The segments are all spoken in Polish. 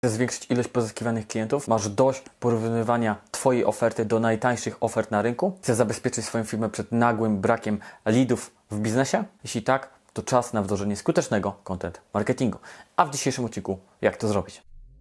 Chcesz zwiększyć ilość pozyskiwanych klientów? Masz dość porównywania Twojej oferty do najtańszych ofert na rynku? Chcesz zabezpieczyć swoją firmę przed nagłym brakiem leadów w biznesie? Jeśli tak, to czas na wdrożenie skutecznego content marketingu. A w dzisiejszym odcinku jak to zrobić?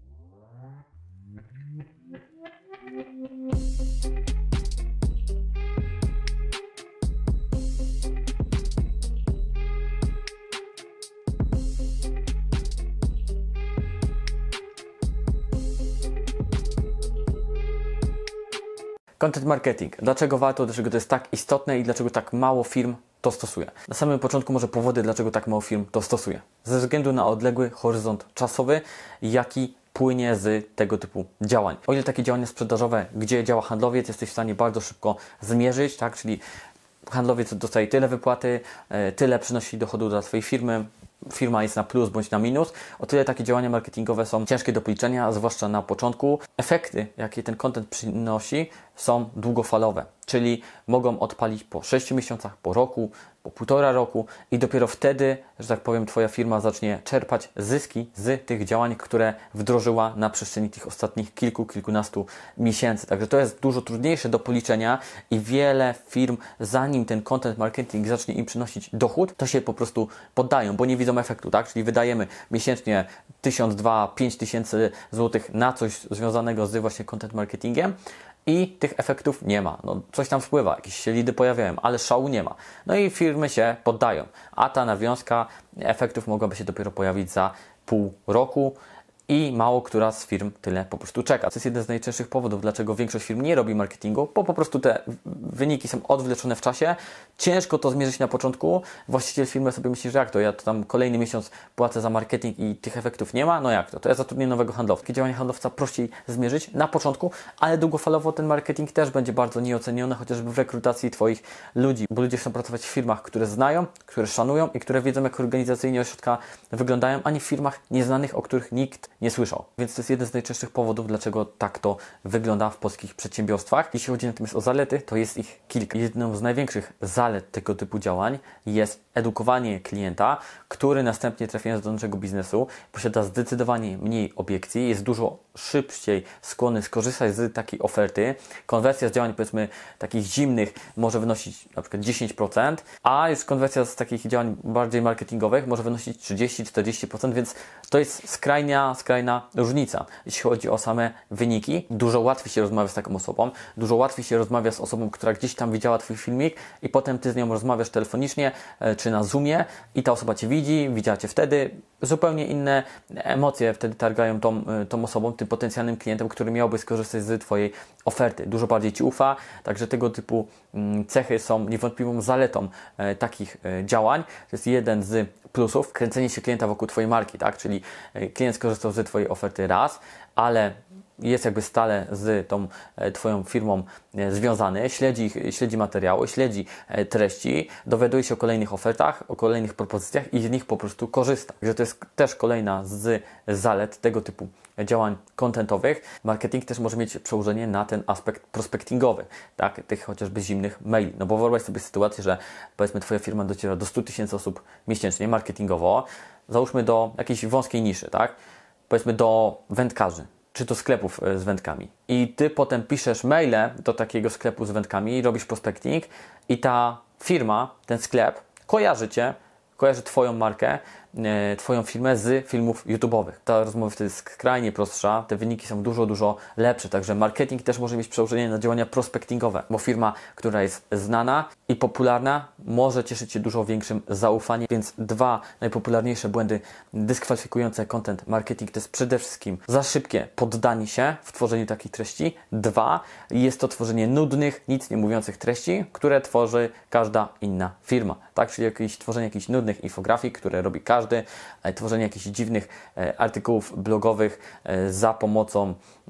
Content marketing. Dlaczego warto, dlaczego to jest tak istotne i dlaczego tak mało firm to stosuje? Na samym początku może powody, dlaczego tak mało firm to stosuje. Ze względu na odległy horyzont czasowy, jaki płynie z tego typu działań. O ile takie działania sprzedażowe, gdzie działa handlowiec, jesteś w stanie bardzo szybko zmierzyć, tak? Czyli handlowiec dostaje tyle wypłaty, tyle przynosi dochodu dla swojej firmy, firma jest na plus bądź na minus, o tyle takie działania marketingowe są ciężkie do policzenia, zwłaszcza na początku. Efekty, jakie ten content przynosi, są długofalowe, czyli mogą odpalić po 6 miesiącach, po roku, po 1,5 roku i dopiero wtedy, że tak powiem, Twoja firma zacznie czerpać zyski z tych działań, które wdrożyła na przestrzeni tych ostatnich kilkunastu miesięcy. Także to jest dużo trudniejsze do policzenia i wiele firm, zanim ten content marketing zacznie im przynosić dochód, to się po prostu poddają, bo nie widzą efektu, tak? Czyli wydajemy miesięcznie 1000, 2, 5000 złotych na coś związanego z właśnie content marketingiem, i tych efektów nie ma. No, coś tam wpływa, jakieś się lidy pojawiają, ale szału nie ma. No i firmy się poddają. A ta nawiązka efektów mogłaby się dopiero pojawić za pół roku i mało która z firm tyle po prostu czeka. To jest jeden z najczęstszych powodów, dlaczego większość firm nie robi marketingu, bo po prostu te wyniki są odwleczone w czasie. Ciężko to zmierzyć na początku. Właściciel firmy sobie myśli, że jak to? Ja to tam kolejny miesiąc płacę za marketing i tych efektów nie ma? No jak to? To ja zatrudnię nowego handlowca. Takie działanie handlowca prościej zmierzyć na początku, ale długofalowo ten marketing też będzie bardzo nieoceniony, chociażby w rekrutacji Twoich ludzi, bo ludzie chcą pracować w firmach, które znają, które szanują i które wiedzą, jak organizacyjnie ośrodka wyglądają, a nie w firmach nieznanych, o których nikt nie słyszał. Więc to jest jeden z najczęstszych powodów, dlaczego tak to wygląda w polskich przedsiębiorstwach. Jeśli chodzi natomiast o zalety, to jest ich kilka. Jedną z największych zalet tego typu działań jest edukowanie klienta, który następnie trafiając do naszego biznesu posiada zdecydowanie mniej obiekcji, jest dużo szybciej skłonny skorzystać z takiej oferty. Konwersja z działań, powiedzmy, takich zimnych może wynosić na przykład 10%, a już konwersja z takich działań bardziej marketingowych może wynosić 30-40%, więc to jest skrajna różnica, jeśli chodzi o same wyniki. Dużo łatwiej się rozmawia z taką osobą, dużo łatwiej się rozmawia z osobą, która gdzieś tam widziała Twój filmik i potem Ty z nią rozmawiasz telefonicznie czy na Zoomie i ta osoba Cię widzi, widziała Cię wtedy, zupełnie inne emocje wtedy targają tą osobą, tym potencjalnym klientem, który miałby skorzystać z Twojej oferty. Dużo bardziej Ci ufa, także tego typu cechy są niewątpliwą zaletą takich działań. To jest jeden z plusów, kręcenie się klienta wokół Twojej marki, tak? Czyli klient skorzystał z Twojej oferty raz, ale jest jakby stale z tą Twoją firmą związany, śledzi materiały, śledzi treści, dowiaduje się o kolejnych ofertach, o kolejnych propozycjach i z nich po prostu korzysta. Także to jest też kolejna z zalet tego typu działań contentowych. Marketing też może mieć przełożenie na ten aspekt prospectingowy, tak? Tych chociażby zimnych maili. No bo wyobraź sobie sytuację, że powiedzmy Twoja firma dociera do 100 000 osób miesięcznie marketingowo, załóżmy do jakiejś wąskiej niszy, tak? Powiedzmy do wędkarzy, czy do sklepów z wędkami. I Ty potem piszesz maile do takiego sklepu z wędkami, robisz prospecting i ta firma, ten sklep kojarzy Cię, kojarzy Twoją markę, Twoją firmę z filmów YouTube'owych. Ta rozmowa wtedy jest skrajnie prostsza, te wyniki są dużo lepsze, także marketing też może mieć przełożenie na działania prospectingowe, bo firma, która jest znana i popularna, może cieszyć się dużo większym zaufaniem, więc dwa najpopularniejsze błędy dyskwalifikujące content marketing to jest przede wszystkim za szybkie poddanie się w tworzeniu takich treści. Dwa, jest to tworzenie nudnych, nic nie mówiących treści, które tworzy każda inna firma, tak? Czyli tworzenie jakichś nudnych infografik, które robi każdy, tworzenie jakichś dziwnych artykułów blogowych za pomocą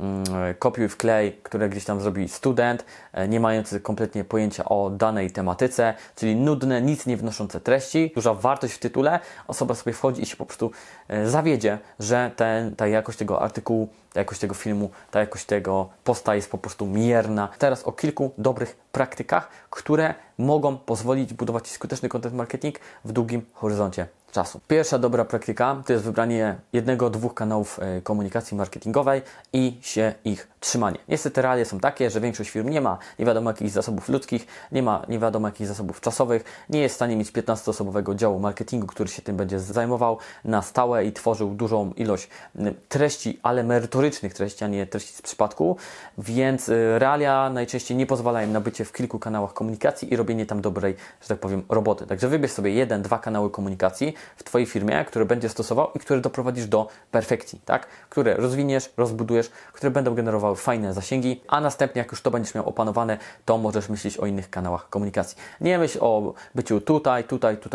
kopiuj wklej, które gdzieś tam zrobi student, nie mający kompletnie pojęcia o danej tematyce, czyli nudne, nic nie wnoszące treści, duża wartość w tytule, osoba sobie wchodzi i się po prostu zawiedzie, że ta jakość tego artykułu, ta jakość tego filmu, ta jakość tego posta jest po prostu mierna. Teraz o kilku dobrych praktykach, które mogą pozwolić budować skuteczny content marketing w długim horyzoncie czasu. Pierwsza dobra praktyka to jest wybranie jednego, dwóch kanałów komunikacji marketingowej i się ich trzymanie. Niestety realia są takie, że większość firm nie ma nie wiadomo jakich zasobów ludzkich, nie ma nie wiadomo jakich zasobów czasowych, nie jest w stanie mieć 15-osobowego działu marketingu, który się tym będzie zajmował na stałe i tworzył dużą ilość treści, ale merytorycznych treści, a nie treści z przypadku, więc realia najczęściej nie pozwalają na bycie w kilku kanałach komunikacji i robienie tam dobrej, że tak powiem, roboty. Także wybierz sobie jeden, dwa kanały komunikacji w Twojej firmie, które będziesz stosował i które doprowadzisz do perfekcji, tak? Które rozwiniesz, rozbudujesz, które będą generowały fajne zasięgi, a następnie jak już to będziesz miał opanowane, to możesz myśleć o innych kanałach komunikacji. Nie myśl o byciu tutaj,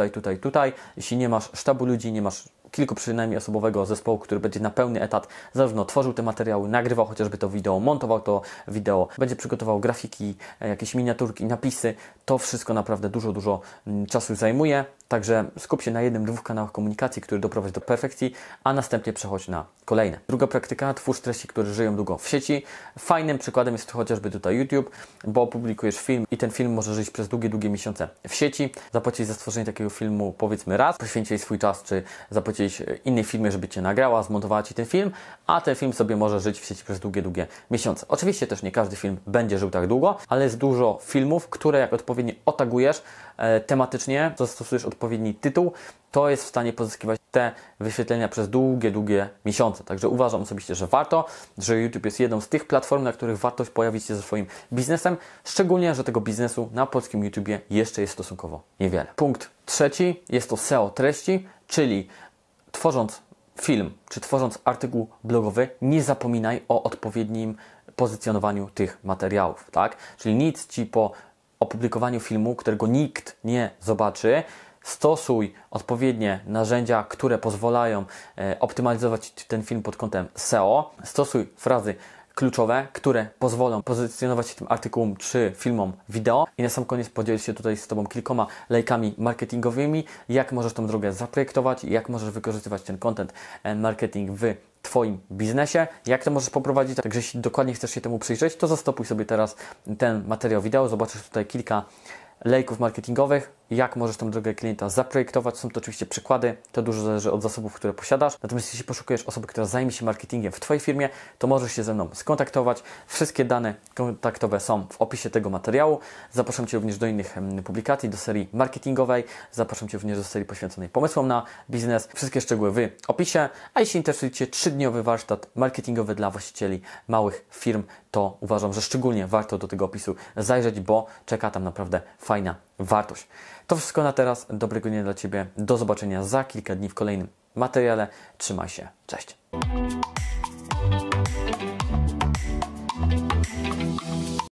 jeśli nie masz sztabu ludzi, nie masz kilku przynajmniej osobowego zespołu, który będzie na pełny etat zarówno tworzył te materiały, nagrywał chociażby to wideo, montował to wideo, będzie przygotował grafiki, jakieś miniaturki, napisy. To wszystko naprawdę dużo czasu zajmuje. Także skup się na jednym, dwóch kanałach komunikacji, który doprowadzi do perfekcji, a następnie przechodź na kolejne. Druga praktyka, twórz treści, które żyją długo w sieci. Fajnym przykładem jest chociażby tutaj YouTube, bo publikujesz film i ten film może żyć przez długie miesiące w sieci. Zapłacić za stworzenie takiego filmu powiedzmy raz, poświęcić swój czas, czy zapłacić innej firmie, żeby Cię nagrała, zmontowała Ci ten film, a ten film sobie może żyć w sieci przez długie miesiące. Oczywiście też nie każdy film będzie żył tak długo, ale jest dużo filmów, które jak odpowiednio otagujesz tematycznie, zastosujesz odpowiedni tytuł, to jest w stanie pozyskiwać te wyświetlenia przez długie miesiące. Także uważam osobiście, że warto, że YouTube jest jedną z tych platform, na których warto pojawić się ze swoim biznesem, szczególnie, że tego biznesu na polskim YouTubie jeszcze jest stosunkowo niewiele. Punkt trzeci jest to SEO treści, czyli tworząc film, czy tworząc artykuł blogowy, nie zapominaj o odpowiednim pozycjonowaniu tych materiałów, tak? Czyli nic Ci po opublikowaniu filmu, którego nikt nie zobaczy, stosuj odpowiednie narzędzia, które pozwalają optymalizować ten film pod kątem SEO. Stosuj frazy kluczowe, które pozwolą pozycjonować się tym artykułom czy filmom wideo. I na sam koniec podzielę się tutaj z Tobą kilkoma lejkami marketingowymi, jak możesz tą drogę zaprojektować, jak możesz wykorzystywać ten content marketing w Twoim biznesie, jak to możesz poprowadzić. Także jeśli dokładnie chcesz się temu przyjrzeć, to zastopuj sobie teraz ten materiał wideo. Zobaczysz tutaj kilka lejków marketingowych, jak możesz tą drogę klienta zaprojektować. Są to oczywiście przykłady, to dużo zależy od zasobów, które posiadasz. Natomiast jeśli poszukujesz osoby, która zajmie się marketingiem w Twojej firmie, to możesz się ze mną skontaktować. Wszystkie dane kontaktowe są w opisie tego materiału. Zapraszam Cię również do innych publikacji, do serii marketingowej. Zapraszam Cię również do serii poświęconej pomysłom na biznes. Wszystkie szczegóły w opisie. A jeśli interesuje Cię 3-dniowy warsztat marketingowy dla właścicieli małych firm, to uważam, że szczególnie warto do tego opisu zajrzeć, bo czeka tam naprawdę fajna wartość. To wszystko na teraz. Dobrego dnia dla Ciebie. Do zobaczenia za kilka dni w kolejnym materiale. Trzymaj się. Cześć.